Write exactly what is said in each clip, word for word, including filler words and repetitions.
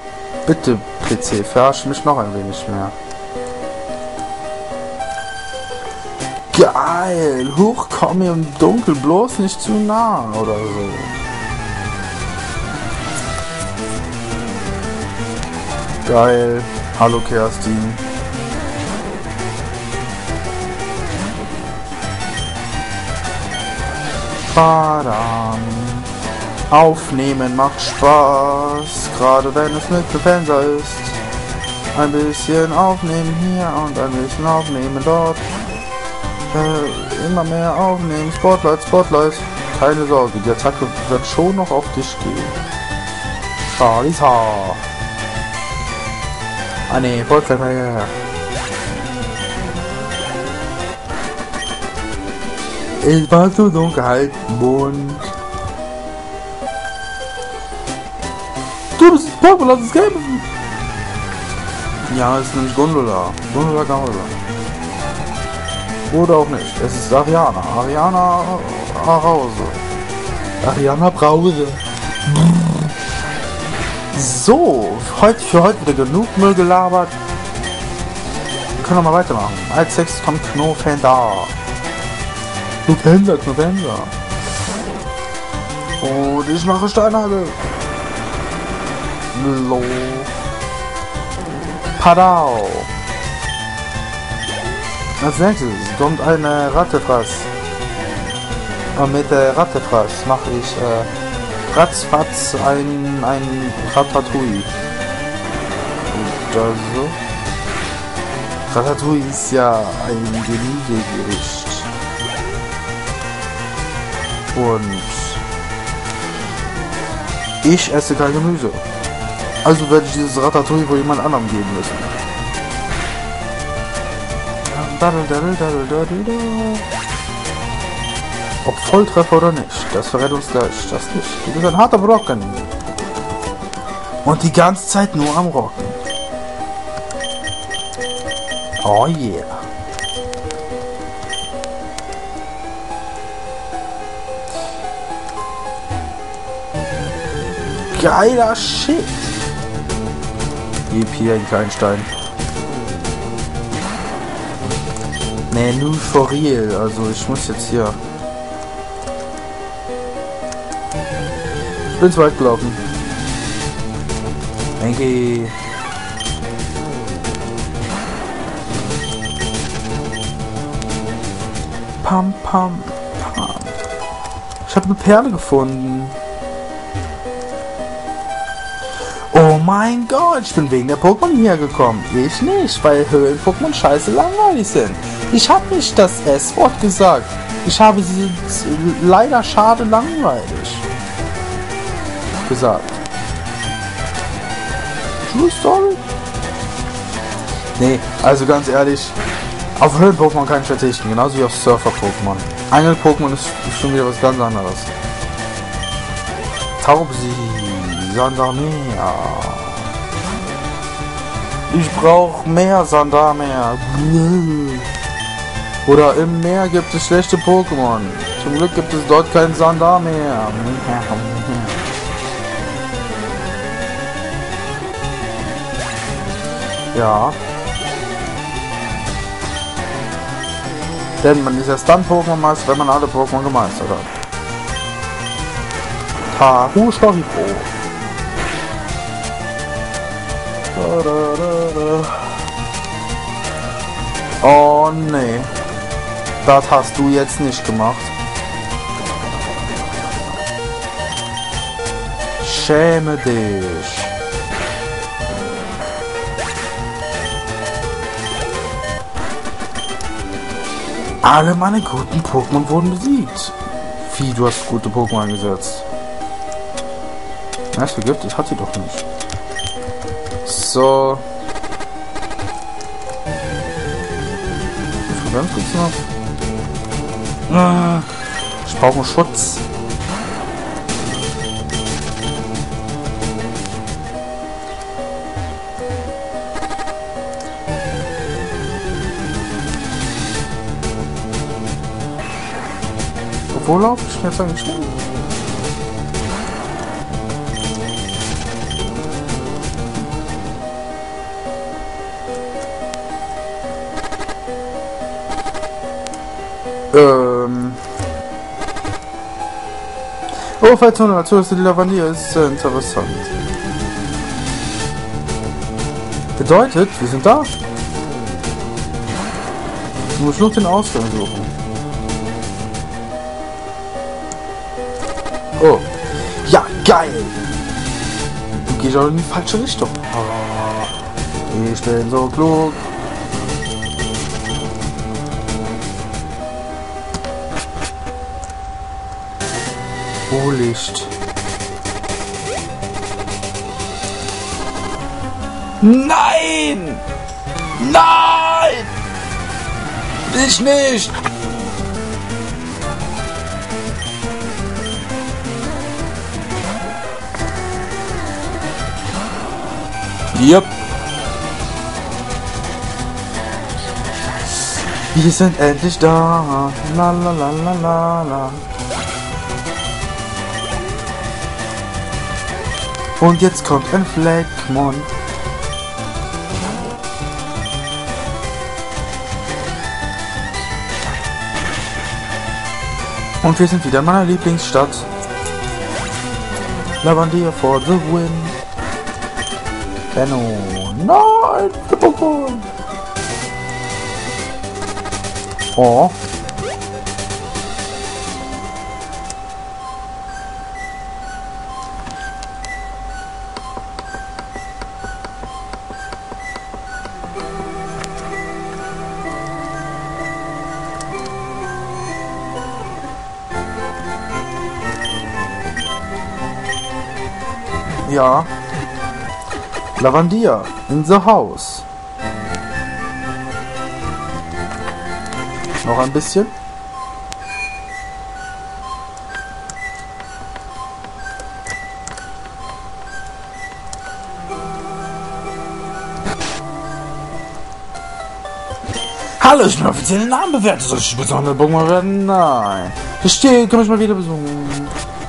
Bitte, P C, verarsche mich noch ein wenig mehr. Geil! Huch, komm mir im Dunkeln bloß nicht zu nah oder so. Geil. Hallo Kerstin. Badam. Aufnehmen macht Spaß, gerade wenn es mit Fenster ist. Ein bisschen aufnehmen hier und ein bisschen aufnehmen dort. Äh, immer mehr aufnehmen. Spotlight, Spotlight. Keine Sorge, die Attacke wird schon noch auf dich gehen. Schalisa. Ah ne, Vollzeit mal her. Es war so dunkel, halt Mond. Du bist Pokémon, lass es kämpfen! Ja, es ist nämlich Gondola. Gondola Gondola. Oder auch nicht. Es ist Ariana. Ariana Arause. Ariana Brause. So, heute für heute wieder genug Müll gelabert. Wir können noch mal weitermachen. Als sechstes kommt Knofender. Knofender, Knofender. Und ich mache Steinhagel. Lo. Padau. Als nächstes kommt eine Rattefraß. Und mit der Rattefraß mache ich äh, ratzfatz ein, ein Ratatouille. Oder so. Ratatouille ist ja ein Gemüsegericht. Und ich esse kein Gemüse. Also werde ich dieses Ratatouille wohl jemand anderem geben müssen. Ob Volltreffer oder nicht, das verrät uns gleich. Das nicht. Du bist ein harter Brocken. Und die ganze Zeit nur am Rocken. Oh yeah. Geiler Shit. Gib hier einen kleinen Stein. Nee, nur for real. Also ich muss jetzt hier. Ich bin zu weit gelaufen. Danke. Pam, pam, pam. Ich habe eine Perle gefunden. Oh mein Gott, ich bin wegen der Pokémon hier gekommen. Ich nicht, weil Höhlen-Pokémon scheiße langweilig sind. Ich habe nicht das S-Wort gesagt. Ich habe sie leider schade langweilig gesagt. True Story? Nee, also ganz ehrlich, auf Höhlen-Pokémon kann ich verzichten, genauso wie auf Surfer-Pokémon. Angel-Pokémon ist schon wieder was ganz anderes. Taubsi, Sandamea. Ich brauche mehr Sandamea. Oder im Meer gibt es schlechte Pokémon. Zum Glück gibt es dort kein Sandamea. Ja. Denn man ist ja Stun-Pokémon-Meister, wenn man alle Pokémon gemeistert hat. Tahu Shoripo. Oh nee. Das hast du jetzt nicht gemacht. Schäme dich. Alle meine guten Pokémon wurden besiegt. Wie, du hast gute Pokémon eingesetzt. Das vergiftet hat sie doch nicht. So. Ich ganz kurz noch. Ich brauche einen Schutz. Wo laufe ich jetzt eigentlich hin? Ähm. Oh, falls du natürlich die Lavanier ist sehr interessant. Bedeutet, wir sind da. Du musst nur den Ausgang suchen. Oh. Ja, geil! Du gehst auch in die falsche Richtung. Ich bin so klug. Oh, Licht. Nein! Nein! Ich nicht! Yep. Wir sind endlich da. La la la la la la. Und jetzt kommt ein Fleckmon. Und wir sind wieder in meiner Lieblingsstadt. Lavandia for the win. Benno. Nein! Der Pokémon! Oh. Ja. Lavandia in the house. Noch ein bisschen. Hallo, ich bin offiziell Namen bewertet. Soll ich besondere Pokémon werden? Nein. Verstehe, kann ich mal wieder besuchen.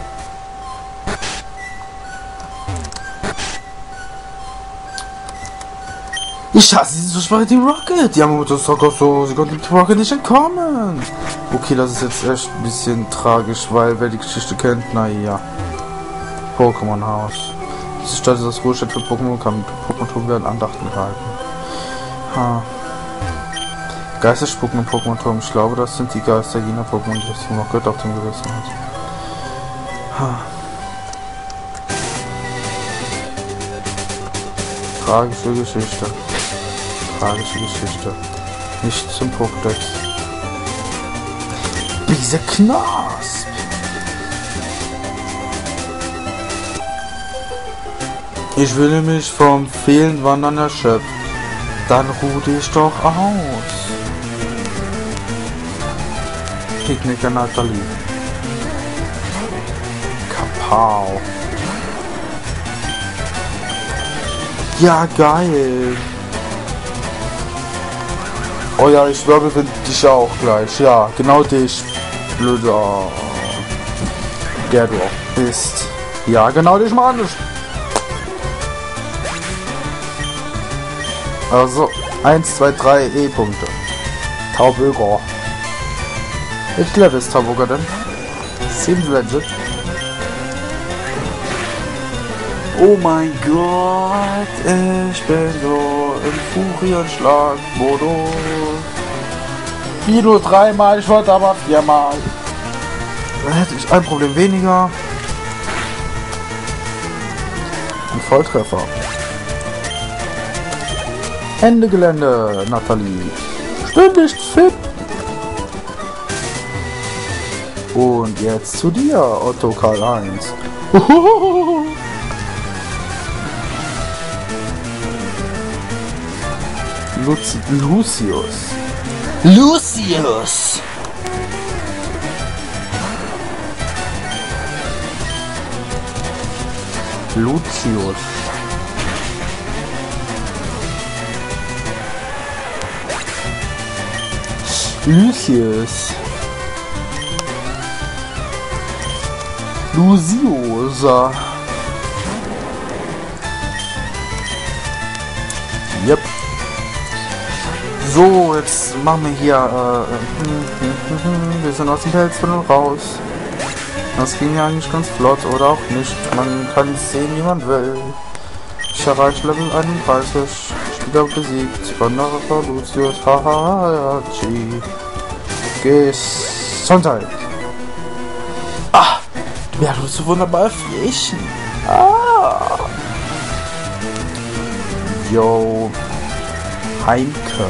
Ich hasse diese Versprache Team Rocket. Die haben Motorstocker so, sie konnten Team Rocket nicht entkommen. Okay, das ist jetzt echt ein bisschen tragisch, weil wer die Geschichte kennt, naja. Pokémon Haus. Diese Stadt ist das Ruhestätte für Pokémon, kann mit Pokémon-Turm werden Andachten gehalten. Ha. Geister spucken im Pokémon-Turm. Ich glaube, das sind die Geister jener Pokémon, die das Team Rocket auf dem Gewissen hat. Ha. Tragische Geschichte. Tragische Geschichte. Nicht zum Pokédex. Diese Knasp! Ich will mich vom fehlenden Wandern erschöpft. Dann ruh dich doch aus. Picknick an Nathalie. Kapau. Ja, geil. Oh ja, ich glaube, wir finden dich auch gleich. Ja, genau dich. Blöder. Der du auch bist. Ja, genau dich, Mann. Also, eins, zwei, drei E-Punkte. Tauböger. Ich Level ist Tauböger denn? sieben Legend. Oh mein Gott, ich bin so im Furienschlag-Modus. Wie nur dreimal, ich wollte aber viermal. Dann hätte ich ein Problem weniger. Ein Volltreffer. Ende Gelände, Nathalie. Ständig fit. Und jetzt zu dir, Otto Karl eins. Luci Lucius. Lucius. Lucius. Lucius. Luciosa. Yep. So, jetzt machen wir hier, äh, wir sind aus dem Pelztunnel raus. Das ging ja eigentlich ganz flott, oder auch nicht. Man kann es sehen, wie man will. Ich erreiche Level einunddreißig. Spieler besiegt. Wanderer Lucius Hahachi. Gesundheit. Ah! Ja, du bist so wunderbar Flächen. Ah! Yo. Heimke.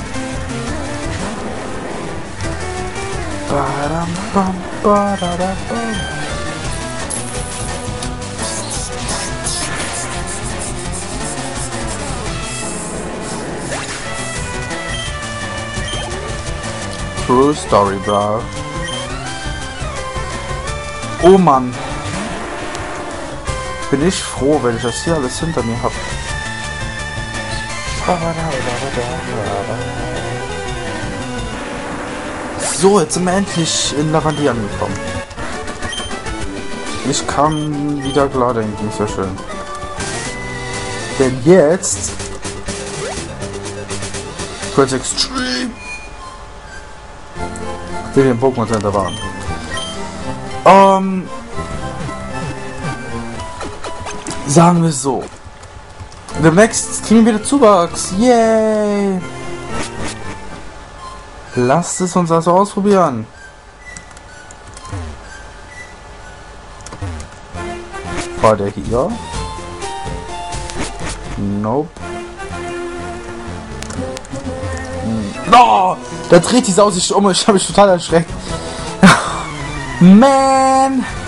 Badam, bam, badada, bam. True Story, bro. Oh Mann. Bin ich froh, wenn ich das hier alles hinter mir habe. So, jetzt sind wir endlich in Lavandi angekommen. Ich kann wieder klar denken, ist ja schön. Denn jetzt Quest Extreme, wie wir im Pokémon Center waren. Ähm, sagen wir so. Demnächst kriegen wir wieder Zuwachs. Yay! Lasst es uns also ausprobieren. War der hier? Nope. Hm. Oh! Da dreht die Sau sich um. Ich habe mich total erschreckt. Man!